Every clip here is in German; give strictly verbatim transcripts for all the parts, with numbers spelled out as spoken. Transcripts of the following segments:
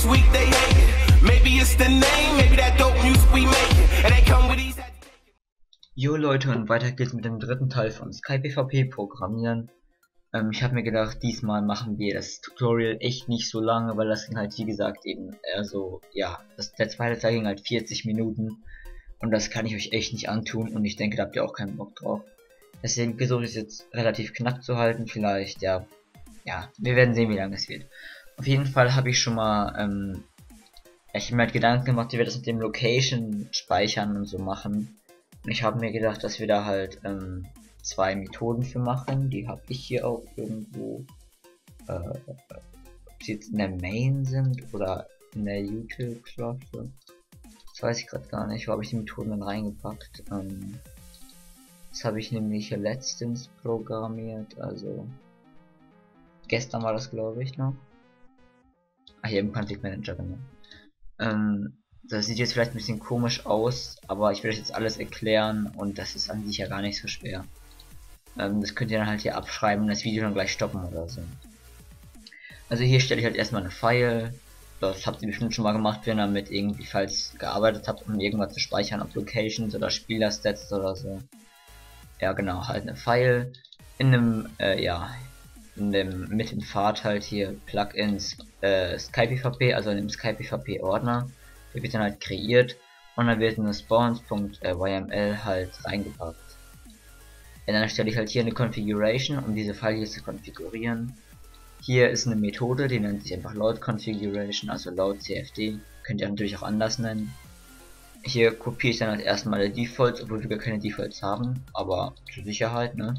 week they hate it. Maybe it's the name, maybe that dope music we make it. And they come with these. Jo Leute, und weiter geht's mit dem dritten Teil von SkyPvP Programmieren. Ähm, ich habe mir gedacht, diesmal machen wir das Tutorial echt nicht so lange, weil das ging halt wie gesagt eben eher so, ja, das, der zweite Teil ging halt vierzig Minuten und das kann ich euch echt nicht antun und ich denke, da habt ihr auch keinen Bock drauf. Deswegen versuche ich es jetzt relativ knapp zu halten, vielleicht, ja, ja, wir werden sehen, wie lange es wird. Auf jeden Fall habe ich schon mal, ähm, ich habe mir halt Gedanken gemacht, wie wir das mit dem Location speichern und so machen. Und ich habe mir gedacht, dass wir da halt ähm, zwei Methoden für machen. Die habe ich hier auch irgendwo, äh, ob sie jetzt in der Main sind oder in der YouTube-Klasse. Das weiß ich gerade gar nicht. Wo habe ich die Methoden dann reingepackt? Ähm, das habe ich nämlich letztens programmiert, also gestern war das, glaube ich, noch. Ah, hier im Config Manager, genau. Ähm, das sieht jetzt vielleicht ein bisschen komisch aus, aber ich will euch jetzt alles erklären und das ist an sich ja gar nicht so schwer. Ähm, das könnt ihr dann halt hier abschreiben und das Video dann gleich stoppen oder so. Also hier stelle ich halt erstmal eine File. Das habt ihr bestimmt schon mal gemacht, wenn ihr damit irgendwie falls gearbeitet habt, um irgendwas zu speichern, ob Locations oder Spielerstats oder so. Ja genau, halt eine File in einem, äh, ja, in dem, mit dem Pfad halt hier Plugins äh, SkyPvP, also in dem SkyPvP Ordner. Der wird dann halt kreiert und dann wird in das spawns.yml halt reingepackt. Und dann erstelle ich halt hier eine Configuration, um diese File hier zu konfigurieren. Hier ist eine Methode, die nennt sich einfach Load Configuration, also Load C F D. Könnt ihr natürlich auch anders nennen. Hier kopiere ich dann halt erstmal die Defaults, obwohl wir gar keine Defaults haben, aber zur Sicherheit, ne?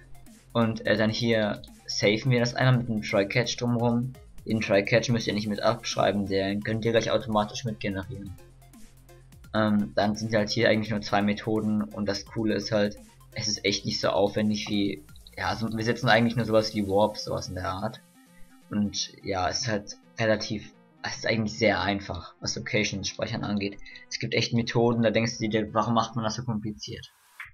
Und äh, dann hier saven wir das einmal mit einem Try-Catch drumherum. Den Try-Catch müsst ihr nicht mit abschreiben, den könnt ihr gleich automatisch mit generieren. Ähm, dann sind halt hier eigentlich nur zwei Methoden und das Coole ist halt, es ist echt nicht so aufwendig wie, ja, also wir setzen eigentlich nur sowas wie Warp, sowas in der Art. Und ja, es ist halt relativ, es ist eigentlich sehr einfach, was Locations speichern angeht. Es gibt echt Methoden, da denkst du dir, warum macht man das so kompliziert?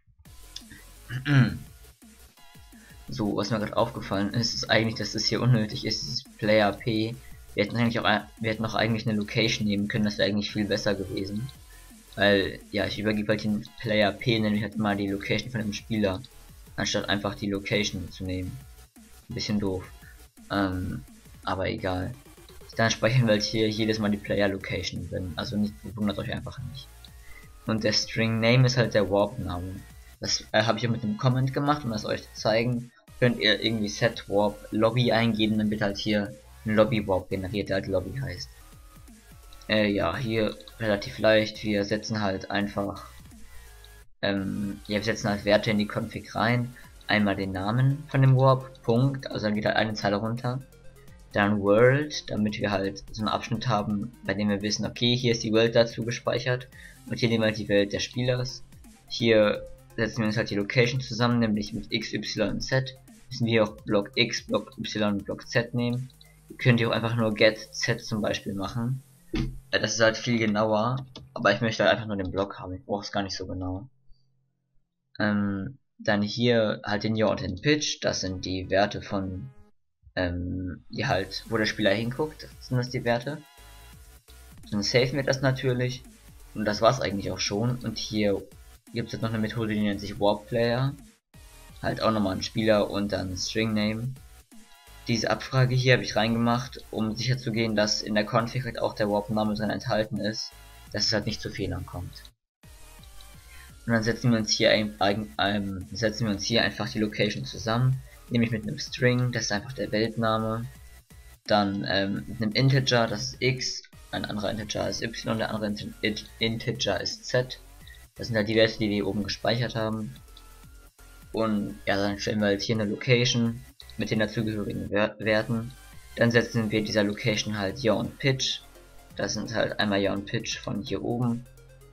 So, was mir gerade aufgefallen ist, ist eigentlich, dass das hier unnötig ist, dieses Player P. Wir hätten eigentlich auch, wir hätten auch eigentlich eine Location nehmen können, das wäre eigentlich viel besser gewesen. Weil, ja, ich übergebe halt den Player P, nämlich halt immer die Location von dem Spieler, anstatt einfach die Location zu nehmen. Ein bisschen doof. Ähm, aber egal. Dann speichern wir halt hier jedes Mal die Player Location drin, also nicht, wundert euch einfach nicht. Und der String Name ist halt der Warp Name. Das äh, habe ich auch mit einem Comment gemacht, um das euch zu zeigen. Könnt ihr irgendwie Set Warp Lobby eingeben, dann wird halt hier ein Lobby Warp generiert, der halt Lobby heißt. Äh, ja, hier relativ leicht. Wir setzen halt einfach, ähm, ja, wir setzen halt Werte in die Config rein. Einmal den Namen von dem Warp, Punkt, also dann geht halt eine Zeile runter. Dann World, damit wir halt so einen Abschnitt haben, bei dem wir wissen, okay, hier ist die Welt dazu gespeichert und hier nehmen wir halt die Welt des Spielers. Hier setzen wir uns halt die Location zusammen, nämlich mit X, Y und Z. Müssen wir auch Block X, Block Y und Block Z nehmen. Ihr könnt ihr auch einfach nur Get Z zum Beispiel machen. Das ist halt viel genauer, aber ich möchte halt einfach nur den Block haben, ich brauche es gar nicht so genau. Ähm, dann hier halt den Yaw und den Pitch, das sind die Werte von, ähm, die halt, wo der Spieler hinguckt, sind das die Werte. Dann saven wir das natürlich und das war's eigentlich auch schon. Und hier gibt es jetzt noch eine Methode, die nennt sich Warp Player. Halt auch nochmal ein Spieler und dann String Name. Diese Abfrage hier habe ich reingemacht, um sicher zu gehen, dass in der Config halt auch der Warp-Name drin enthalten ist, dass es halt nicht zu Fehlern kommt. Und dann setzen wir uns hier ein, ein, ein, setzen wir uns hier einfach die Location zusammen, nämlich mit einem String, das ist einfach der Weltname, dann ähm, mit einem Integer, das ist X, ein anderer Integer ist Y, der andere Integer ist Z. Das sind halt die Werte, die wir oben gespeichert haben. Und ja, dann stellen wir halt hier eine Location mit den dazugehörigen Werten. Dann setzen wir dieser Location halt Yaw und Pitch. Das sind halt einmal Yaw und Pitch von hier oben.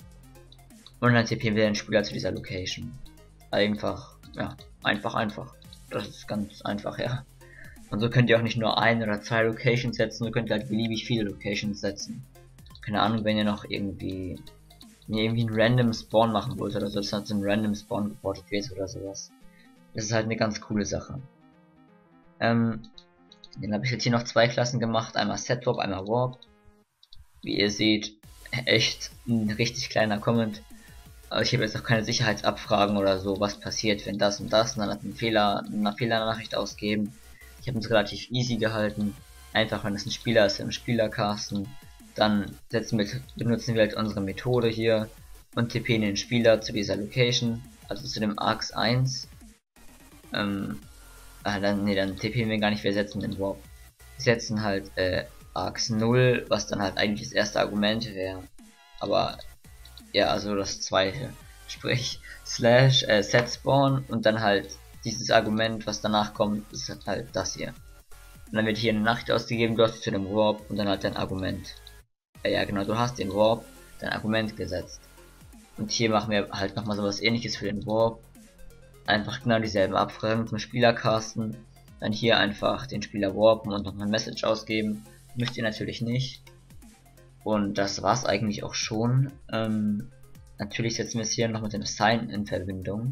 Und dann tippen wir den Spieler zu dieser Location. Einfach, ja, einfach, einfach. Das ist ganz einfach, ja. Und so könnt ihr auch nicht nur ein oder zwei Locations setzen, so könnt ihr halt beliebig viele Locations setzen. Keine Ahnung, wenn ihr noch irgendwie, wenn ihr irgendwie einen random Spawn machen wollt oder so, dass halt so ein random Spawn geportet wird oder sowas. Das ist halt eine ganz coole Sache. Ähm, dann habe ich jetzt hier noch zwei Klassen gemacht, einmal SetWarp, einmal Warp. Wie ihr seht, echt ein richtig kleiner Comment. Aber ich habe jetzt auch keine Sicherheitsabfragen oder so, was passiert, wenn das und das, und dann hat ein Fehler, eine Fehlernachricht ausgeben. Ich habe es relativ easy gehalten. Einfach, wenn es ein Spieler ist im Spielercasten, dann setzen wir, benutzen wir halt unsere Methode hier und tippen den Spieler zu dieser Location, also zu dem Arx eins. Ähm, ah, dann, nee, dann tippen wir gar nicht, wir setzen den Warp. Wir setzen halt äh, Arx null, was dann halt eigentlich das erste Argument wäre. Aber ja, also das zweite. Sprich, slash äh, set spawn und dann halt dieses Argument, was danach kommt, ist halt das hier. Und dann wird hier eine Nachricht ausgegeben, du hast zu dem Warp und dann halt dein Argument. Äh, ja genau, du hast den Warp, dein Argument gesetzt. Und hier machen wir halt nochmal sowas ähnliches für den Warp. Einfach genau dieselben Abfragen zum Spielercasten. Dann hier einfach den Spieler warpen und nochmal ein Message ausgeben. Müsst ihr natürlich nicht. Und das war's eigentlich auch schon. Ähm, natürlich setzen wir es hier noch mit dem Sign in Verbindung.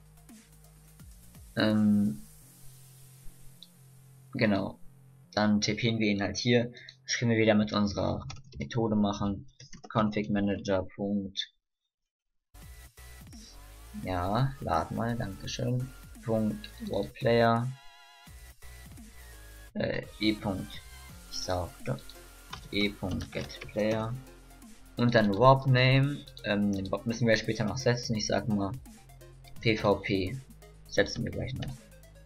Ähm, genau. Dann tippen wir ihn halt hier. Das können wir wieder mit unserer Methode machen. Config Manager. Ja, lad mal, dankeschön. Punkt Warplayer. Äh, e. Ich sagte e.getPlayer und dann Warp Name, ähm, den Warp müssen wir später noch setzen, ich sag mal P V P, setzen wir gleich noch.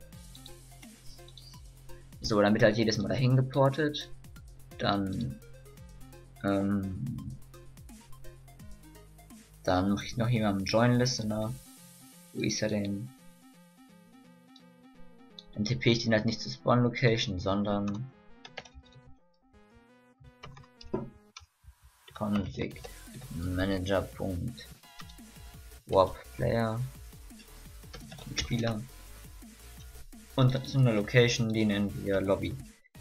So, dann wird halt jedes Mal dahin geportet, dann ähm, dann mache ich noch jemanden Join Listener, wo ist er denn? Dann tippe ich den halt nicht zur Spawn Location, sondern config manager. Warp Player Spieler und zu einer Location, die nennen wir Lobby.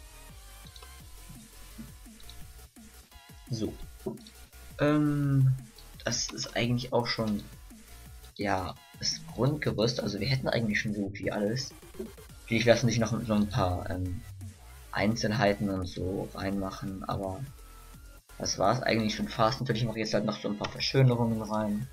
So, ähm, das ist eigentlich auch schon ja das Grundgerüst. Also wir hätten eigentlich schon so gut wie alles. Vielleicht lassen sich noch so ein paar ähm, Einzelheiten und so reinmachen, aber das war es eigentlich schon fast. Natürlich mache ich jetzt halt noch so ein paar Verschönerungen rein.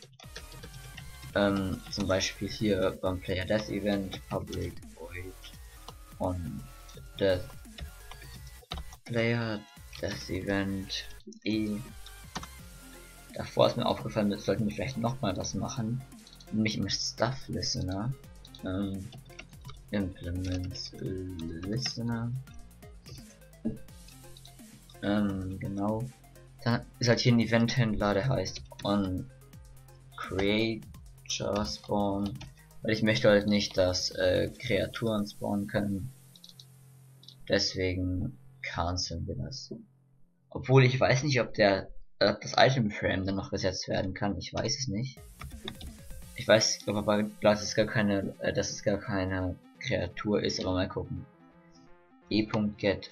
Ähm, zum Beispiel hier beim Player Death Event, Public Void on the Player Death Event E. Davor ist mir aufgefallen, jetzt sollten wir vielleicht noch mal was machen. Nämlich im Stuff Listener. Ähm, Implement Listener. Ähm, genau. Da ist halt hier ein Event-Händler, der heißt on Creature Spawn, weil ich möchte halt nicht, dass äh, Kreaturen spawnen können. Deswegen canceln wir das. Obwohl ich weiß nicht, ob der äh, das Item Frame dann noch gesetzt werden kann. Ich weiß es nicht. Ich weiß, ich glaube aber, dass es gar keine, äh, dass es gar keine Kreatur ist, aber mal gucken. E.get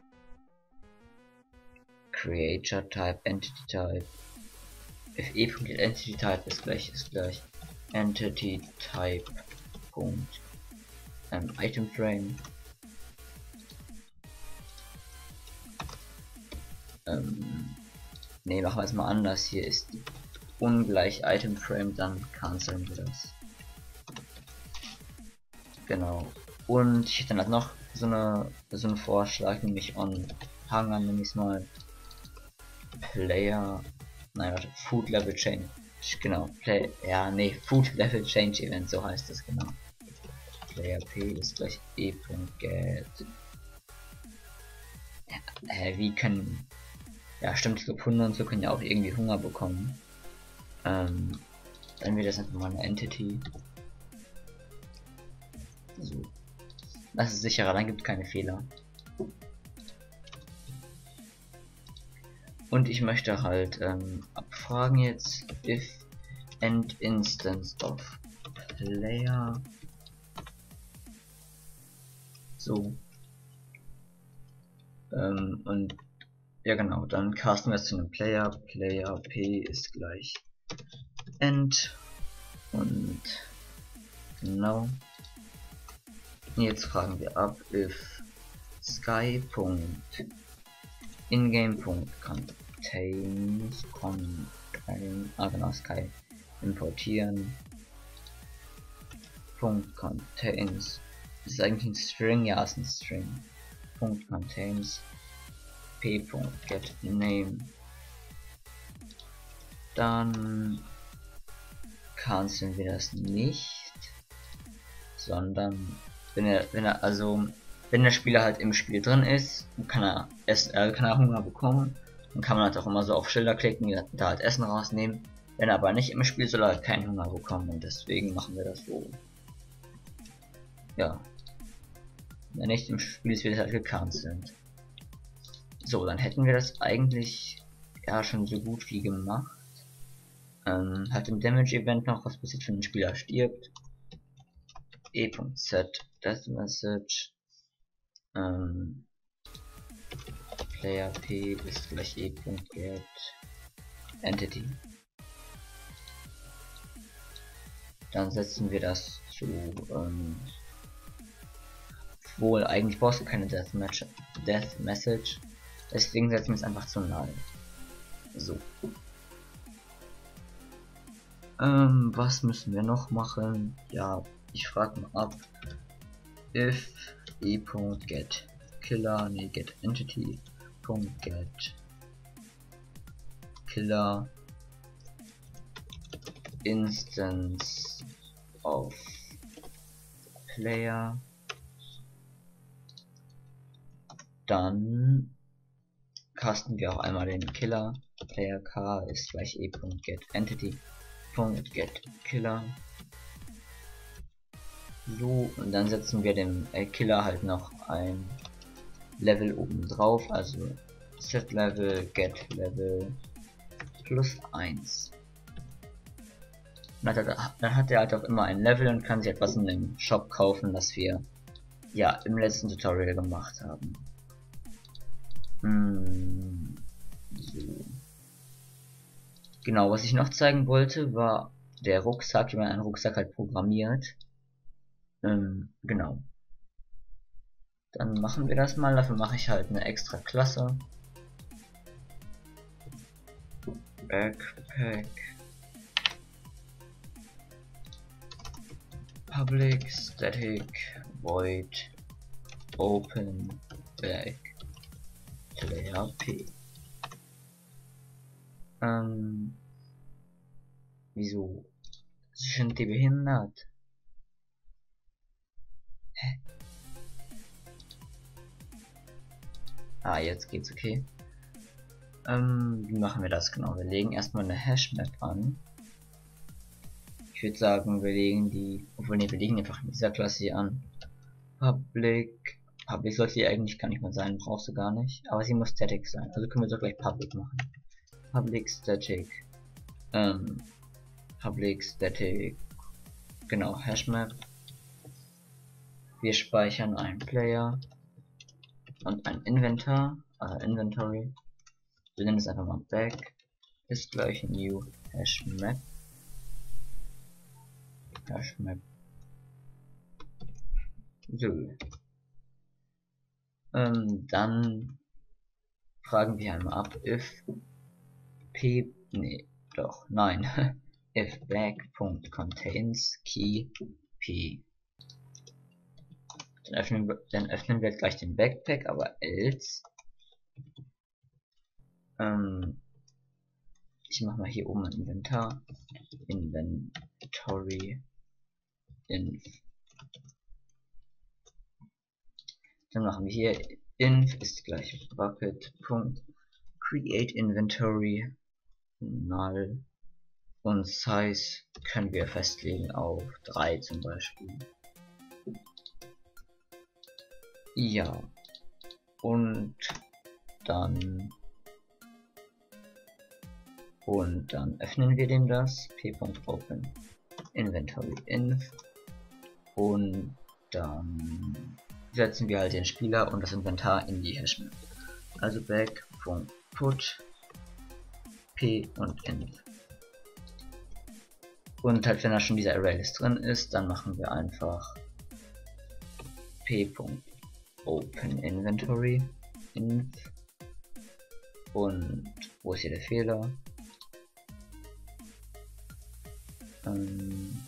Creature Type, Entity Type. If e.get Entity Type ist gleich ist gleich Entity Type. Punkt, ähm, Item Frame. Ähm, ne, machen wir es mal anders. Hier ist ungleich Item Frame, dann canceln wir das. Genau. Und ich hätte dann halt noch so eine so einen Vorschlag, nämlich on Hunger, nehme ich mal Player, nein warte, Food Level Change, genau, Play, ja nee, Food Level Change Event, so heißt es genau. Player P ist gleich e.get. Ja, äh, wie können, ja stimmt, ich glaube Hunde und so können ja auch irgendwie Hunger bekommen. Ähm, dann wird das einfach mal eine Entity. So. Das ist sicherer, dann gibt es keine Fehler. Und ich möchte halt ähm, abfragen jetzt if end instance of player. So. Ähm, und ja genau, dann casten wir es zu einem Player. Player P ist gleich end. Und genau. Jetzt fragen wir ab if sky.ingame.content contains contain, ah genau, Sky importieren Punkt contains, das ist eigentlich ein String, ja, ist ein String. Punkt contains p.get name, dann canceln wir das nicht, sondern wenn er wenn er also wenn der Spieler halt im Spiel drin ist, kann er essen, äh, kann er Hunger bekommen. Dann kann man halt auch immer so auf Schilder klicken, da halt Essen rausnehmen. Wenn er aber nicht im Spiel, soll er halt keinen Hunger bekommen, und deswegen machen wir das so. Ja. Wenn er nicht im Spiel ist, wird es halt gecancelt. So, dann hätten wir das eigentlich ja schon so gut wie gemacht. Ähm, halt im Damage Event noch, was passiert, wenn ein Spieler stirbt. e.z Death Message. Ähm, Player P ist gleich e.get Entity. Dann setzen wir das zu, ähm, wohl eigentlich brauchst du keine Death, Match, Death Message, deswegen setzen wir es einfach zu null. So. Ähm, was müssen wir noch machen? Ja, ich frage mal ab. If e.get killer, nee, get entity .get killer instance of player, dann casten wir auch einmal den Killer. Player k ist gleich e.get entity .get killer. So, und dann setzen wir dem äh, Killer halt noch ein Level oben drauf, also set level get level plus eins. Dann hat, er, dann hat er halt auch immer ein Level und kann sich etwas in dem Shop kaufen, das wir ja im letzten Tutorial gemacht haben. Hm, so. Genau, was ich noch zeigen wollte, war der Rucksack, wie man einen Rucksack halt programmiert. Ähm, genau. Dann machen wir das mal, dafür mache ich halt eine extra Klasse. Backpack. Public static void open back player p. Ähm, wieso sind die behindert? Hä? Ah, jetzt geht's, okay. Ähm, wie machen wir das genau? Wir legen erstmal eine Hashmap an. Ich würde sagen, wir legen die, obwohl ne, wir legen einfach in dieser Klasse hier an. Public, Public sollte die eigentlich gar nicht mehr sein, brauchst du gar nicht. Aber sie muss static sein, also können wir so gleich Public machen. Public static, ähm, Public static, genau, Hashmap. Wir speichern einen Player und ein Inventar, äh, Inventory. Wir nennen es einfach mal back, ist gleich new Hashmap. Hashmap. So. Ähm, dann fragen wir einmal ab, if p, nee, doch, nein, if back.contains key p. Dann öffnen, wir, dann öffnen wir gleich den Backpack, aber else. Ähm, ich mache mal hier oben ein Inventar. Inventory. Inf. Dann machen wir hier inf ist gleich bucket.create inventory null und size können wir festlegen auf drei zum Beispiel. Ja, und dann und dann öffnen wir dem das p.open inventory inf und dann setzen wir halt den Spieler und das Inventar in die Hashmap. Also back.put p und inf. Und halt wenn da schon dieser ArrayList drin ist, dann machen wir einfach p.open inventory inf und Wo ist hier der Fehler? Ähm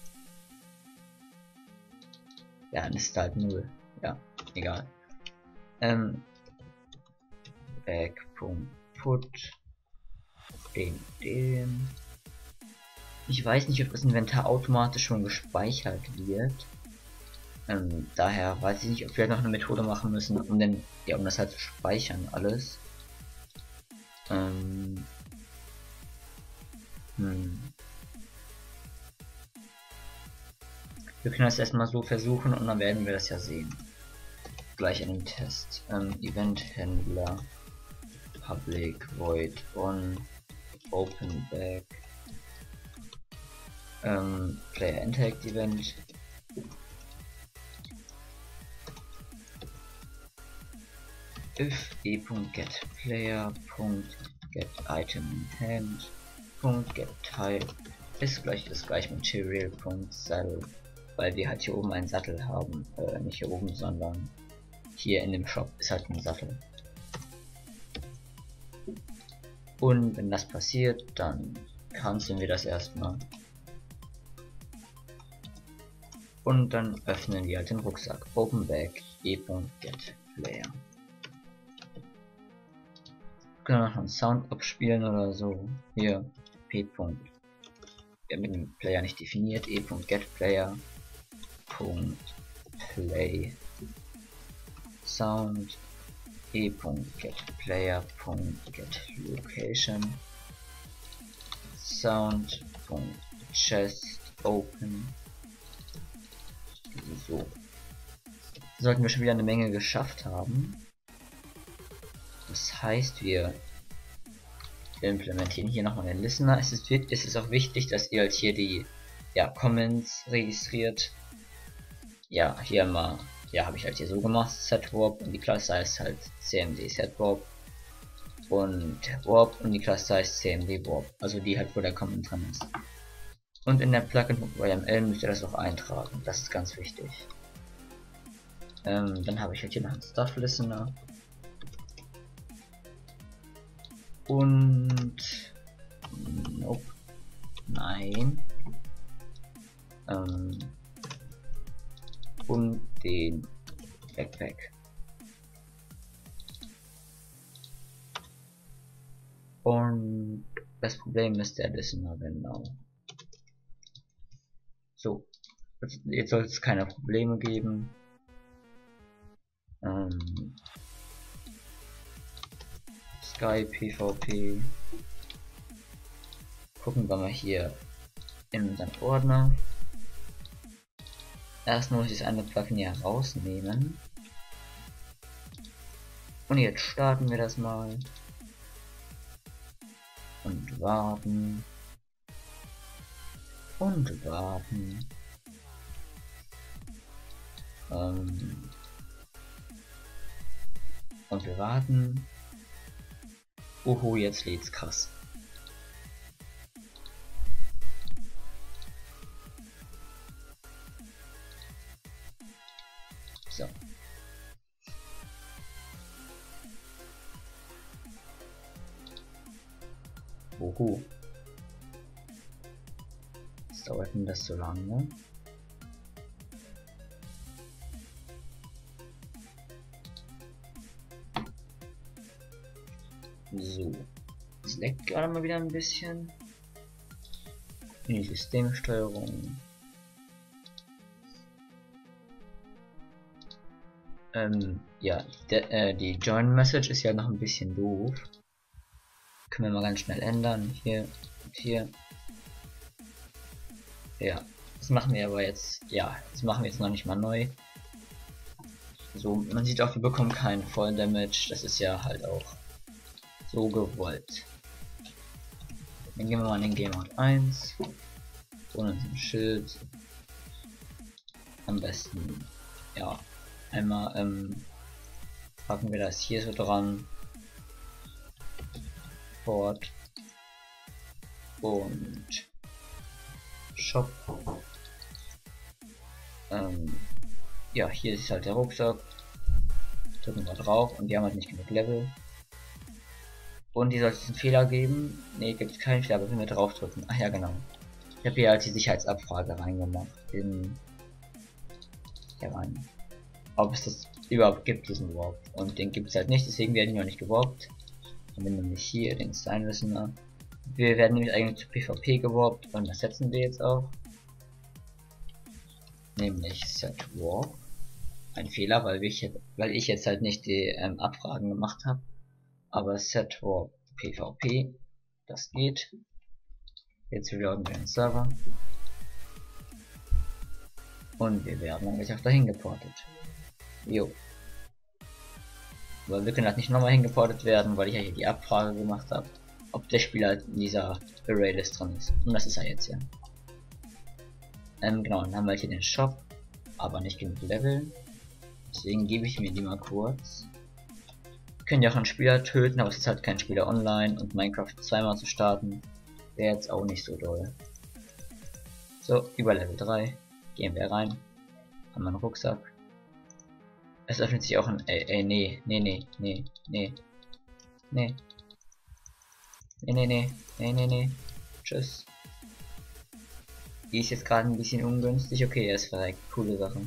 ja, das ist halt null. Ja, egal. Ähm Back.put den, den. Ich weiß nicht, ob das Inventar automatisch schon gespeichert wird. Ähm, daher weiß ich nicht, ob wir noch eine Methode machen müssen, um den, ja, um das halt zu speichern alles. Ähm, hm. Wir können das erstmal so versuchen und dann werden wir das ja sehen. Gleich in dem Test. Ähm, Event-Händler Public Void On Open Back ähm, Player Interact Event if e.getPlayer.getItemInHand.getType ist gleich das gleich Material.Saddle, weil wir halt hier oben einen Sattel haben, äh, nicht hier oben, sondern hier in dem Shop ist halt ein Sattel. Und wenn das passiert, dann canceln wir das erstmal. Und dann öffnen wir halt den Rucksack. Open Back e.getPlayer. Können wir noch einen Sound abspielen oder so. Hier p. Wir haben den Player nicht definiert. e.getPlayer.play Sound e.getPlayer.getLocation Sound.chest open. So. Sollten wir schon wieder eine Menge geschafft haben. Das heißt, wir implementieren hier nochmal den Listener. Es ist, es ist auch wichtig, dass ihr halt hier die ja, Comments registriert. Ja, hier mal, ja, habe ich halt hier so gemacht, setWarp und die Klasse heißt halt cmd setWarp und warp und die Klasse heißt cmd warp, also die halt, wo der Comment drin ist. Und in der Plugin.yml müsst ihr das auch eintragen, das ist ganz wichtig. Ähm, dann habe ich halt hier noch einen Stuff Listener. Und nope. Nein. Ähm, und den Backpack. Und das Problem ist der Listener, genau. So, jetzt soll es keine Probleme geben. Ähm, Sky PvP. Gucken wir mal hier in unseren Ordner. Erst muss ich das eine Plugin hier rausnehmen. Und jetzt starten wir das mal. Und warten. Und warten. Ähm und wir warten. Oho, jetzt lädt's krass. So. Oho. Was dauert denn das so lange? So, es leckt gerade mal wieder ein bisschen. In die Systemsteuerung. Ähm, ja, de, äh, die Join Message ist ja noch ein bisschen doof. Können wir mal ganz schnell ändern. Hier und hier. Ja, das machen wir aber jetzt. Ja, das machen wir jetzt noch nicht mal neu. So, man sieht auch, wir bekommen keinen vollen Damage. Das ist ja halt auch so gewollt. Dann gehen wir mal in den Game Mode eins. Holen uns ein Schild. Am besten, ja, einmal ähm, packen wir das hier so dran. Port und Shop. Ähm, ja, hier ist halt der Rucksack. Drücken wir drauf und wir haben halt nicht genug Level. Und hier sollte es einen Fehler geben. Ne, gibt es keinen Fehler, aber wenn wir drauf drücken. Ach ja, genau. Ich habe hier halt die Sicherheitsabfrage reingemacht. In hier rein. Ob es das überhaupt gibt, diesen Warp. Und den gibt es halt nicht, deswegen werden wir noch nicht geworbt. Haben wir nämlich hier den Sign Listener. Wir werden nämlich eigentlich zu PvP geworbt und das setzen wir jetzt auch. Nämlich Set Warp. Ein Fehler, weil ich, weil ich jetzt halt nicht die ähm, Abfragen gemacht habe. Aber Set Warp PvP, das geht. Jetzt reloaden wir den Server. Und wir werden eigentlich auch dahin geportet. Jo. Aber wir können halt nicht nochmal hingeportet werden, weil ich ja hier die Abfrage gemacht habe, ob der Spieler in dieser Array-List drin ist. Und das ist er jetzt ja. Ähm, genau, dann haben wir hier den Shop, aber nicht genug Level. Deswegen gebe ich mir die mal kurz. Wir können ja auch einen Spieler töten, aber es ist halt kein Spieler online und Minecraft zweimal zu starten wäre jetzt auch nicht so doll. So, über Level drei. Gehen wir rein. Haben wir einen Rucksack. Es öffnet sich auch ein. Ey, ey, nee, nee, nee, nee, nee. Nee. Nee, nee, nee, nee, nee, nee. Tschüss. Die ist jetzt gerade ein bisschen ungünstig. Okay, er ist verreckt. Coole Sache.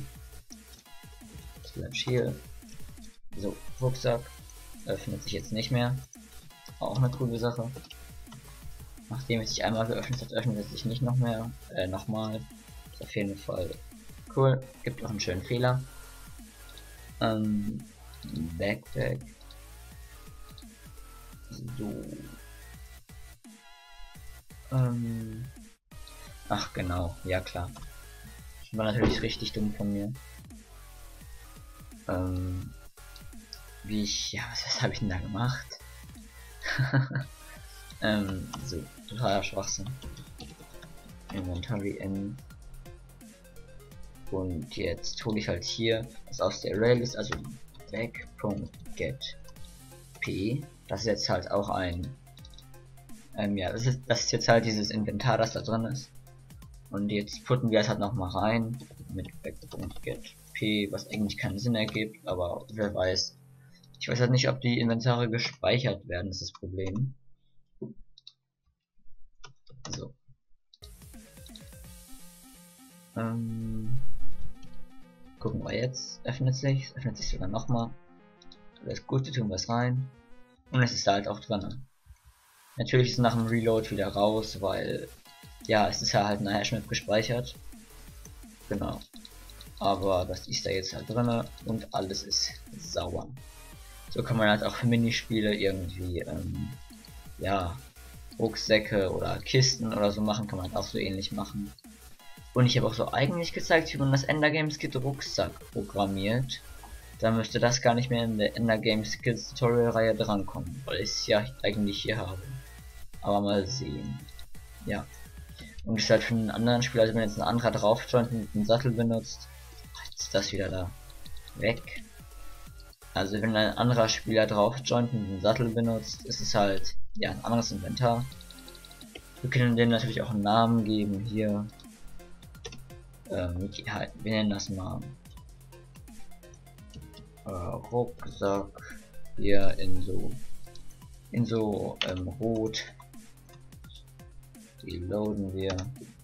Slash hier. So, Rucksack. Öffnet sich jetzt nicht mehr. Auch eine coole Sache. Nachdem es sich einmal geöffnet hat, öffnet es sich nicht noch mehr. Äh, nochmal. Ist auf jeden Fall cool. Gibt auch einen schönen Fehler. Ähm, Backpack. So. Ähm. Ach genau, ja klar. Das war natürlich richtig dumm von mir. Ähm. Wie ich, ja, was, was habe ich denn da gemacht? ähm, so, totaler Schwachsinn. Inventory in. Und jetzt hole ich halt hier das aus der Array-List, also back.get p. Das ist jetzt halt auch ein, ähm, ja, das ist, das ist jetzt halt dieses Inventar, das da drin ist. Und jetzt putten wir es halt noch mal rein mit back.get p, was eigentlich keinen Sinn ergibt, aber wer weiß. Ich weiß halt nicht, ob die Inventare gespeichert werden, das ist das Problem. So. Ähm, gucken wir jetzt. Öffnet sich, öffnet sich sogar nochmal. Alles Gute, tun wir es rein. Und es ist da halt auch drin. Natürlich ist es nach dem Reload wieder raus, weil ja, es ist ja halt eine Hashmap gespeichert. Genau. Aber das ist da jetzt halt drin und alles ist sauer. So kann man halt auch für Minispiele irgendwie, ähm, ja, Rucksäcke oder Kisten oder so machen, kann man halt auch so ähnlich machen. Und ich habe auch so eigentlich gezeigt, wie man das Endergame Skills Rucksack programmiert. Da müsste das gar nicht mehr in der Endergame Skills Tutorial Reihe drankommen, weil ich es ja eigentlich hier habe. Aber mal sehen. Ja. Und es ist halt für einen anderen Spieler, also wenn jetzt ein anderer drauf joint und einen Sattel benutzt, jetzt ist das wieder da weg. Also wenn ein anderer Spieler drauf joint und einen Sattel benutzt, ist es halt ja ein anderes Inventar. Wir können dem natürlich auch einen Namen geben hier. Ähm, wir nennen das mal äh, Rucksack hier in so in so ähm, rot. Die loaden wir.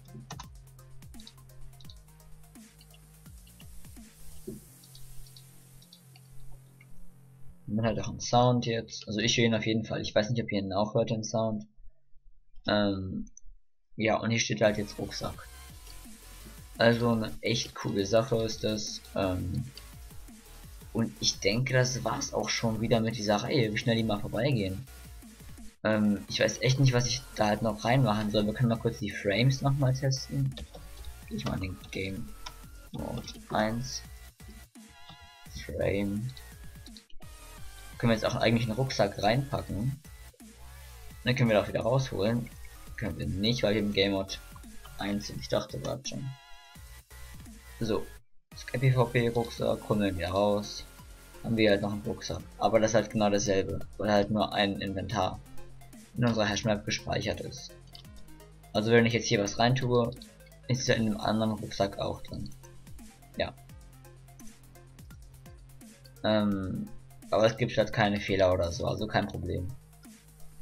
Und dann halt auch ein Sound jetzt. Also ich höre ihn auf jeden Fall. Ich weiß nicht, ob ihr ihn auch hört, den Sound. Ähm, ja, und hier steht halt jetzt Rucksack. Also eine echt coole Sache ist das. Ähm, und ich denke, das war's auch schon wieder mit dieser Reihe, wie schnell die mal vorbeigehen. Ähm, ich weiß echt nicht, was ich da halt noch reinmachen soll. Wir können mal kurz die Frames nochmal testen. Gehe ich mal in den Game Mode eins. Frame. Können wir jetzt auch eigentlich einen Rucksack reinpacken. Dann können wir auch wieder rausholen. Können wir nicht, weil wir im Game Mode eins sind. Ich dachte, war schon. So. PvP Rucksack, holen wir wieder raus. Haben wir halt noch einen Rucksack. Aber das ist halt genau dasselbe. Weil halt nur ein Inventar in unserer Hashmap gespeichert ist. Also wenn ich jetzt hier was rein tue, ist es ja in einem anderen Rucksack auch drin. Ja. Ähm, aber es gibt halt keine Fehler oder so, also kein Problem.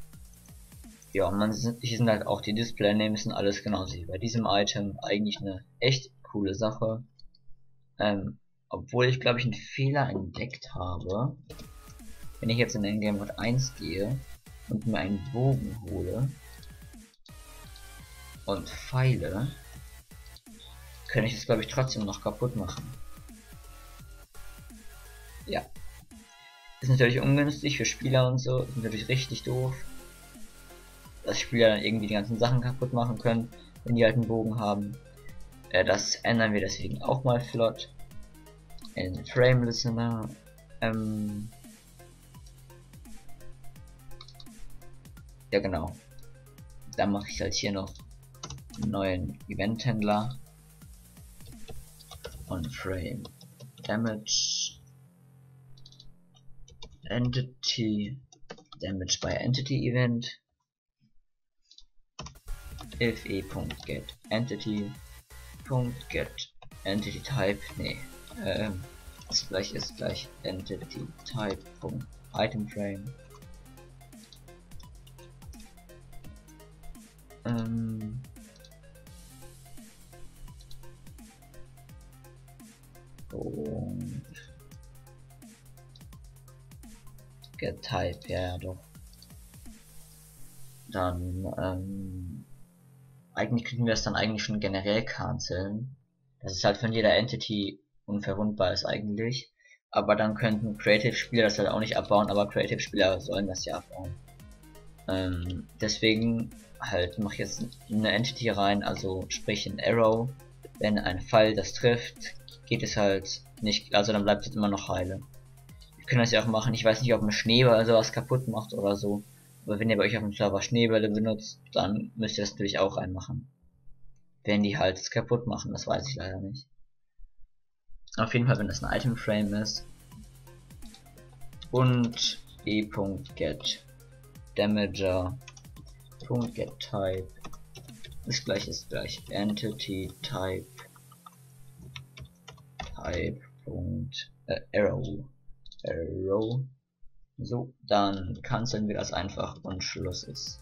ja, man sind, hier sind halt auch die Display Names und alles genauso wie bei diesem Item. Eigentlich eine echt coole Sache. Ähm, obwohl ich glaube ich einen Fehler entdeckt habe. Wenn ich jetzt in den Game Mode eins gehe und mir einen Bogen hole und Pfeile, kann ich das glaube ich trotzdem noch kaputt machen. Ja. Ist natürlich ungünstig für Spieler und so, ist natürlich richtig doof. Dass Spieler dann irgendwie die ganzen Sachen kaputt machen können, wenn die halt einen Bogen haben. Äh, das ändern wir deswegen auch mal flott. In Frame Listener. Ähm ja genau. Dann mache ich halt hier noch einen neuen Event-Händler. On Frame Damage Entity Damage by Entity Event if e.get entity .get entity type nee ähm, das gleich ist gleich entity type .item frame ähm, und get type ja doch dann ähm, eigentlich könnten wir es dann eigentlich schon generell canceln, dass es halt von jeder Entity unverwundbar ist eigentlich, aber dann könnten Creative Spieler das halt auch nicht abbauen, aber Creative Spieler sollen das ja abbauen. Ähm, deswegen halt mache ich jetzt eine Entity rein, also sprich ein Arrow, wenn ein Pfeil das trifft, geht es halt nicht, also dann bleibt es immer noch heile. Wir können das ja auch machen, ich weiß nicht, ob ein Schneeball sowas kaputt macht oder so. Aber wenn ihr bei euch auf dem Server Schneebälle benutzt, dann müsst ihr das natürlich auch reinmachen. Wenn die halt das kaputt machen, das weiß ich leider nicht. Auf jeden Fall, wenn das ein Item Frame ist. Und e.get Damager .get Type das gleiche ist gleich Entity Type Type äh, Arrow Arrow. So, dann canceln wir das einfach und Schluss ist.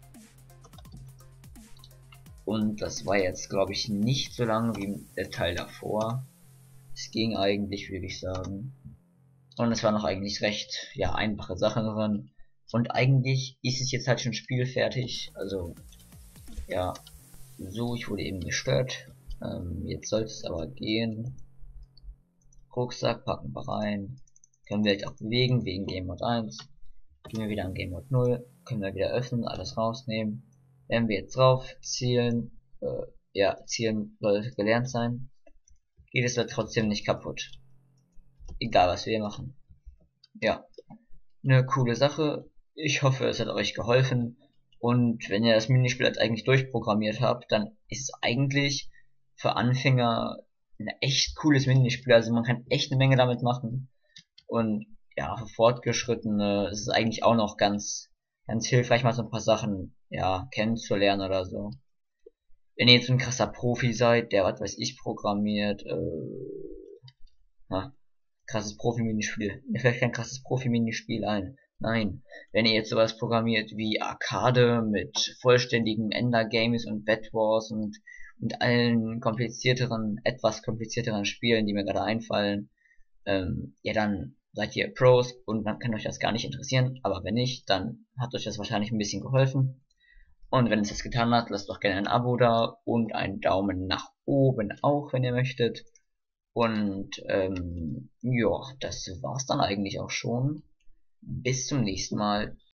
Und das war jetzt, glaube ich, nicht so lang wie der Teil davor. Es ging eigentlich, würde ich sagen. Und es war noch eigentlich recht, ja, einfache Sachen drin. Und eigentlich ist es jetzt halt schon spielfertig. Also, ja, so, ich wurde eben gestört. Ähm, jetzt sollte es aber gehen. Rucksack packen wir rein. Können wir jetzt auch bewegen wegen Game Mode eins. Gehen wir wieder an Game Mode null. Können wir wieder öffnen, alles rausnehmen. Wenn wir jetzt drauf zielen, äh, ja, zielen sollte gelernt sein, geht es aber trotzdem nicht kaputt. Egal was wir machen. Ja, eine coole Sache. Ich hoffe, es hat euch geholfen. Und wenn ihr das Minispiel jetzt eigentlich durchprogrammiert habt, dann ist es eigentlich für Anfänger ein echt cooles Minispiel. Also man kann echt eine Menge damit machen. Und ja, für Fortgeschrittene ist es eigentlich auch noch ganz, ganz hilfreich, mal so ein paar Sachen, ja, kennenzulernen oder so. Wenn ihr jetzt ein krasser Profi seid, der, was weiß ich, programmiert, äh, na, krasses Profi-Minispiel. Mir fällt kein krasses Profi-Minispiel ein. Nein, wenn ihr jetzt sowas programmiert wie Arcade mit vollständigen Ender-Games und Bed Wars und, und allen komplizierteren, etwas komplizierteren Spielen, die mir gerade einfallen, ähm, ja, dann seid ihr Pros und dann kann euch das gar nicht interessieren, aber wenn nicht, dann hat euch das wahrscheinlich ein bisschen geholfen. Und wenn es das getan hat, lasst doch gerne ein Abo da und einen Daumen nach oben auch, wenn ihr möchtet. Und ähm, ja, das war's dann eigentlich auch schon. Bis zum nächsten Mal.